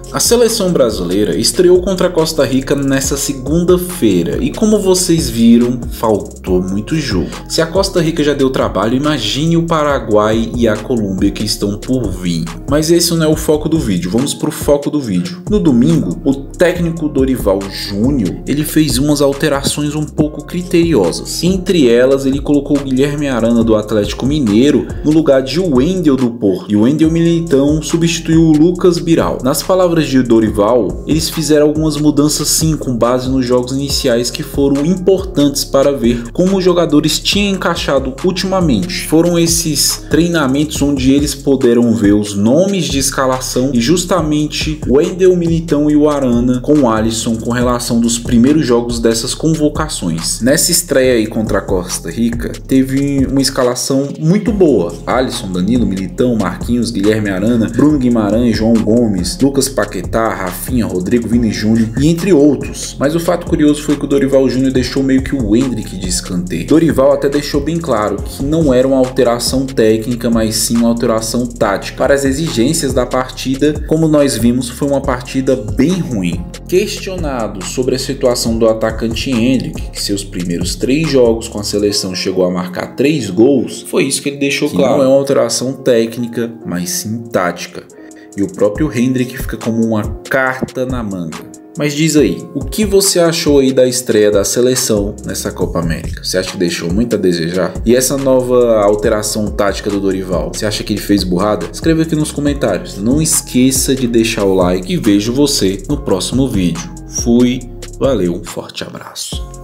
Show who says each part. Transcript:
Speaker 1: A seleção brasileira estreou contra a Costa Rica nessa segunda-feira e, como vocês viram, faltou muito jogo. Se a Costa Rica já deu trabalho, imagine o Paraguai e a Colômbia que estão por vir. Mas esse não é o foco do vídeo, vamos pro foco do vídeo. No domingo, o técnico Dorival Júnior, ele fez umas alterações um pouco criteriosas. Entre elas, ele colocou o Guilherme Arana do Atlético Mineiro no lugar de Wendel do Porto, e o Wendel Militão substituiu o Lucas Biral. Nas palavras de Dorival, eles fizeram algumas mudanças sim com base nos jogos iniciais que foram importantes para ver como os jogadores tinham encaixado ultimamente. Foram esses treinamentos onde eles puderam ver os nomes de escalação e justamente o Wendel Militão e o Arana com o Alisson com relação dos primeiros jogos dessas convocações. Nessa estreia aí contra a Costa Rica, teve uma escalação muito boa. Alisson, Danilo, Militão, Marquinhos, Guilherme Arana, Bruno Guimarães, João Gomes, Lucas Paquetá, Rafinha, Rodrigo, Vini Júnior e entre outros. Mas o fato curioso foi que o Dorival Júnior deixou meio que o Endrick de escanteio. Dorival até deixou bem claro que não era uma alteração técnica, mas sim uma alteração tática. Para as exigências da partida, como nós vimos, foi uma partida bem ruim. Questionado sobre a situação do atacante Endrick, que seus primeiros 3 jogos com a seleção chegou a marcar 3 gols, foi isso que ele deixou claro. Não é uma alteração técnica, mas sim tática. E o próprio Hendrick fica como uma carta na manga. Mas diz aí, o que você achou aí da estreia da seleção nessa Copa América? Você acha que deixou muito a desejar? E essa nova alteração tática do Dorival, você acha que ele fez burrada? Escreva aqui nos comentários. Não esqueça de deixar o like e vejo você no próximo vídeo. Fui, valeu, um forte abraço.